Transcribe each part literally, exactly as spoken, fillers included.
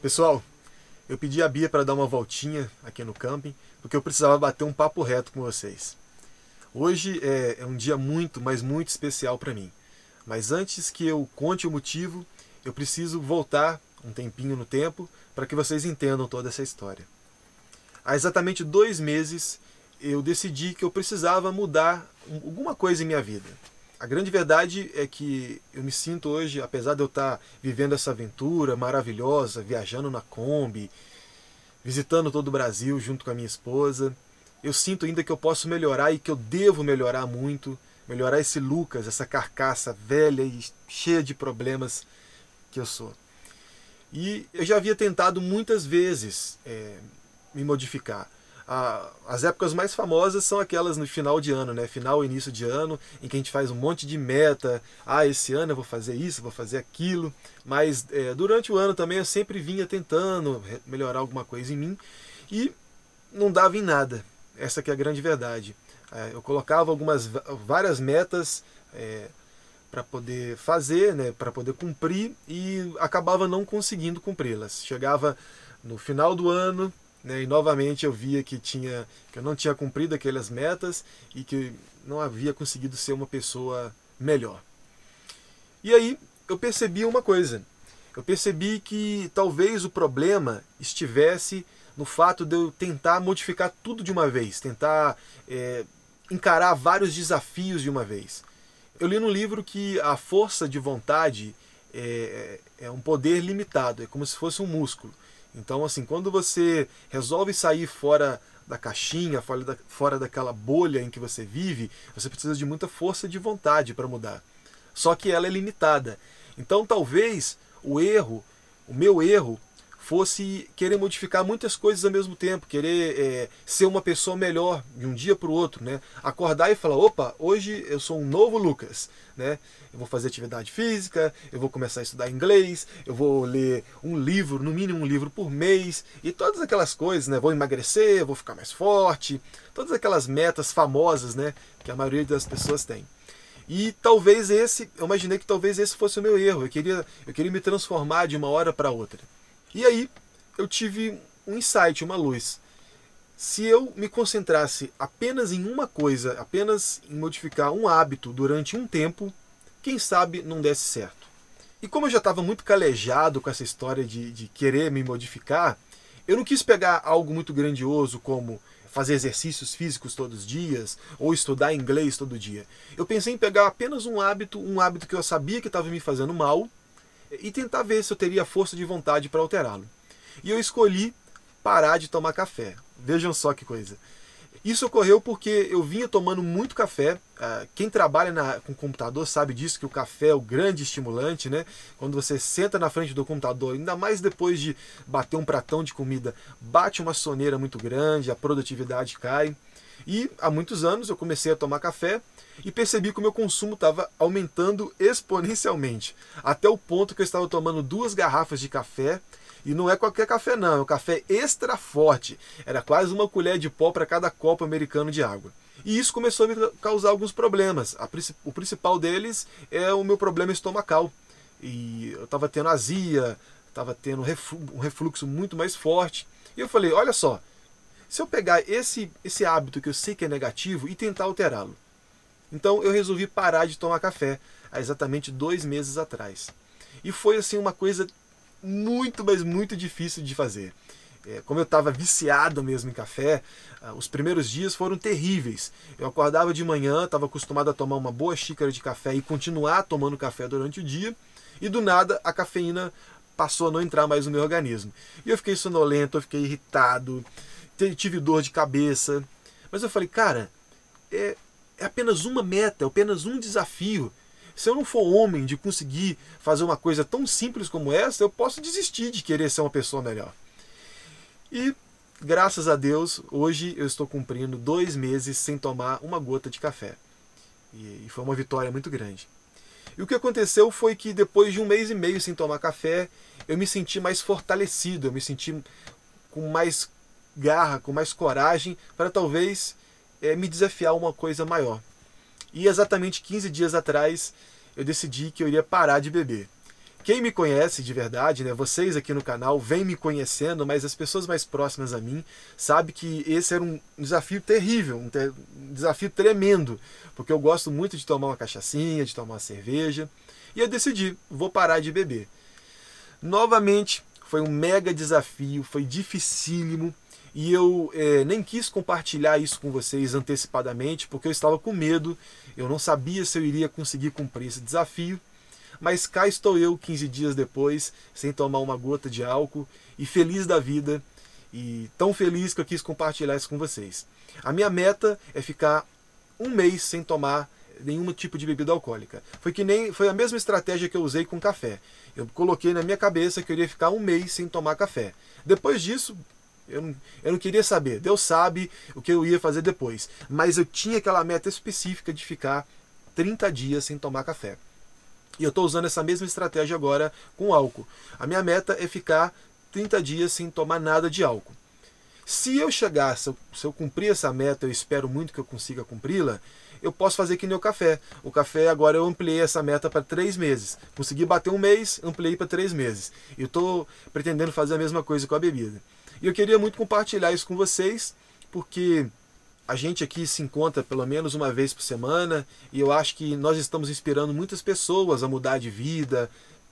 Pessoal, eu pedi a Bia para dar uma voltinha aqui no camping, porque eu precisava bater um papo reto com vocês. Hoje é, é um dia muito, mas muito especial para mim. Mas antes que eu conte o motivo, eu preciso voltar um tempinho no tempo para que vocês entendam toda essa história. Há exatamente dois meses eu decidi que eu precisava mudar alguma coisa em minha vida. A grande verdade é que eu me sinto hoje, apesar de eu estar vivendo essa aventura maravilhosa, viajando na Kombi, visitando todo o Brasil junto com a minha esposa, eu sinto ainda que eu posso melhorar e que eu devo melhorar muito, melhorar esse Lucas, essa carcaça velha e cheia de problemas que eu sou. E eu já havia tentado muitas vezes é, me modificar. As épocas mais famosas são aquelas no final de ano, né? Final e início de ano, em que a gente faz um monte de meta. Ah, esse ano eu vou fazer isso, vou fazer aquilo. Mas é, durante o ano também eu sempre vinha tentando melhorar alguma coisa em mim e não dava em nada. Essa que é a grande verdade. É, eu colocava algumas várias metas é, para poder fazer, né? Para poder cumprir e acabava não conseguindo cumpri-las. Chegava no final do ano, e novamente eu via que, tinha, que eu não tinha cumprido aquelas metas e que não havia conseguido ser uma pessoa melhor. E aí eu percebi uma coisa. Eu percebi que talvez o problema estivesse no fato de eu tentar modificar tudo de uma vez, tentar é, encarar vários desafios de uma vez. Eu li no livro que a força de vontade é, é um poder limitado, é como se fosse um músculo. Então, assim, quando você resolve sair fora da caixinha, fora, da, fora daquela bolha em que você vive, você precisa de muita força de vontade para mudar. Só que ela é limitada. Então, talvez o erro, o meu erro, fosse querer modificar muitas coisas ao mesmo tempo, querer é, ser uma pessoa melhor de um dia para o outro, né? Acordar e falar, opa, hoje eu sou um novo Lucas, né? Eu vou fazer atividade física, eu vou começar a estudar inglês, eu vou ler um livro, no mínimo um livro por mês, e todas aquelas coisas, né? Vou emagrecer, vou ficar mais forte, todas aquelas metas famosas, né? Que a maioria das pessoas tem. E talvez esse, eu imaginei que talvez esse fosse o meu erro, eu queria, eu queria me transformar de uma hora para outra. E aí eu tive um insight, uma luz. Se eu me concentrasse apenas em uma coisa, apenas em modificar um hábito durante um tempo, quem sabe não desse certo. E como eu já estava muito calejado com essa história de, de querer me modificar, eu não quis pegar algo muito grandioso como fazer exercícios físicos todos os dias ou estudar inglês todo dia. Eu pensei em pegar apenas um hábito, um hábito que eu sabia que estava me fazendo mal, e tentar ver se eu teria força de vontade para alterá-lo. E eu escolhi parar de tomar café. Vejam só que coisa. Isso ocorreu porque eu vinha tomando muito café. Quem trabalha na, com computador sabe disso, que o café é o grande estimulante, né? Quando você senta na frente do computador, ainda mais depois de bater um pratão de comida, bate uma soneira muito grande, a produtividade cai. E há muitos anos eu comecei a tomar café e percebi que o meu consumo estava aumentando exponencialmente, até o ponto que eu estava tomando duas garrafas de café, e não é qualquer café não, é um café extra forte, era quase uma colher de pó para cada copo americano de água. E isso começou a me causar alguns problemas. O principal deles é o meu problema estomacal, e eu estava tendo azia, estava tendo um refluxo muito mais forte, e eu falei, olha só, se eu pegar esse, esse hábito que eu sei que é negativo e tentar alterá-lo. Então eu resolvi parar de tomar café há exatamente dois meses atrás. E foi assim uma coisa muito, mas muito difícil de fazer. É, como eu estava viciado mesmo em café, os primeiros dias foram terríveis. Eu acordava de manhã, estava acostumado a tomar uma boa xícara de café e continuar tomando café durante o dia, e do nada a cafeína passou a não entrar mais no meu organismo. E eu fiquei sonolento, eu fiquei irritado, tive dor de cabeça, mas eu falei, cara, é, é apenas uma meta, é apenas um desafio. Se eu não for homem de conseguir fazer uma coisa tão simples como essa, eu posso desistir de querer ser uma pessoa melhor. E, graças a Deus, hoje eu estou cumprindo dois meses sem tomar uma gota de café. E, e foi uma vitória muito grande. E o que aconteceu foi que depois de um mês e meio sem tomar café, eu me senti mais fortalecido, eu me senti com mais garra, com mais coragem para talvez é, me desafiar a uma coisa maior. E exatamente quinze dias atrás eu decidi que eu iria parar de beber. Quem me conhece de verdade, né, vocês aqui no canal, vêm me conhecendo, mas as pessoas mais próximas a mim sabem que esse era um desafio terrível, um, ter, um desafio tremendo, porque eu gosto muito de tomar uma cachaçinha, de tomar uma cerveja, e eu decidi, vou parar de beber. Novamente, foi um mega desafio, foi dificílimo, e eu é, nem quis compartilhar isso com vocês antecipadamente, porque eu estava com medo, eu não sabia se eu iria conseguir cumprir esse desafio, mas cá estou eu, quinze dias depois, sem tomar uma gota de álcool, e feliz da vida, e tão feliz que eu quis compartilhar isso com vocês. A minha meta é ficar um mês sem tomar nenhum tipo de bebida alcoólica. Foi, que nem, foi a mesma estratégia que eu usei com café. Eu coloquei na minha cabeça que eu iria ficar um mês sem tomar café. Depois disso, eu não, eu não queria saber. Deus sabe o que eu ia fazer depois. Mas eu tinha aquela meta específica de ficar trinta dias sem tomar café. E eu estou usando essa mesma estratégia agora com álcool. A minha meta é ficar trinta dias sem tomar nada de álcool. Se eu chegar, se eu, se eu cumprir essa meta, eu espero muito que eu consiga cumpri-la, eu posso fazer que nem o café. O café agora eu ampliei essa meta para três meses. Consegui bater um mês, ampliei para três meses. E eu estou pretendendo fazer a mesma coisa com a bebida. E eu queria muito compartilhar isso com vocês, porque a gente aqui se encontra pelo menos uma vez por semana e eu acho que nós estamos inspirando muitas pessoas a mudar de vida.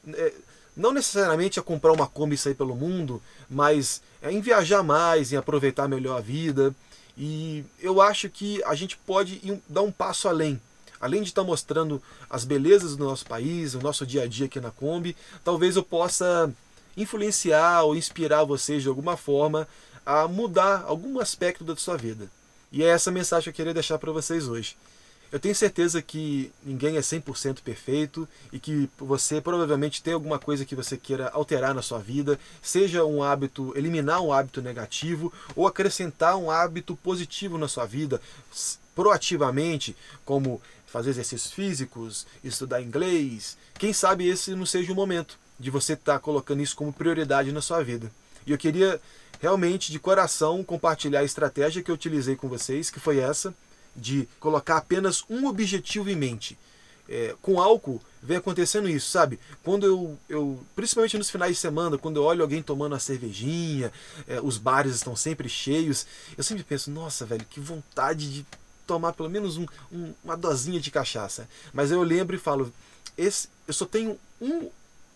Não necessariamente a comprar uma Kombi e sair pelo mundo, mas em viajar mais, em aproveitar melhor a vida. E eu acho que a gente pode ir, dar um passo além. Além de estar mostrando as belezas do nosso país, o nosso dia a dia aqui na Kombi, talvez eu possa influenciar ou inspirar vocês de alguma forma a mudar algum aspecto da sua vida. E é essa mensagem que eu queria deixar para vocês hoje. Eu tenho certeza que ninguém é cem por cento perfeito e que você provavelmente tem alguma coisa que você queira alterar na sua vida, seja um hábito, eliminar um hábito negativo ou acrescentar um hábito positivo na sua vida, proativamente, como fazer exercícios físicos, estudar inglês. Quem sabe esse não seja o momento de você estar colocando isso como prioridade na sua vida. E eu queria realmente, de coração, compartilhar a estratégia que eu utilizei com vocês, que foi essa, de colocar apenas um objetivo em mente. É, com álcool vem acontecendo isso, sabe? Quando eu, eu, principalmente nos finais de semana, quando eu olho alguém tomando uma cervejinha, é, os bares estão sempre cheios, eu sempre penso, nossa, velho, que vontade de tomar pelo menos um, um, uma dosinha de cachaça. Mas eu lembro e falo, esse, eu só tenho um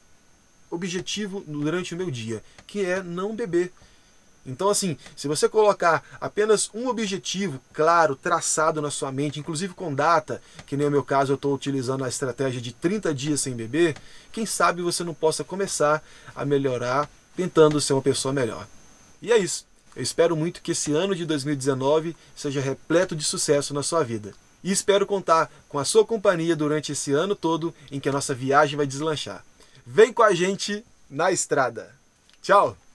objetivo durante o meu dia, que é não beber. Então, assim, se você colocar apenas um objetivo claro, traçado na sua mente, inclusive com data, que nem no meu caso eu estou utilizando a estratégia de trinta dias sem beber, quem sabe você não possa começar a melhorar tentando ser uma pessoa melhor. E é isso. Eu espero muito que esse ano de dois mil e dezenove seja repleto de sucesso na sua vida. E espero contar com a sua companhia durante esse ano todo em que a nossa viagem vai deslanchar. Vem com a gente na estrada. Tchau!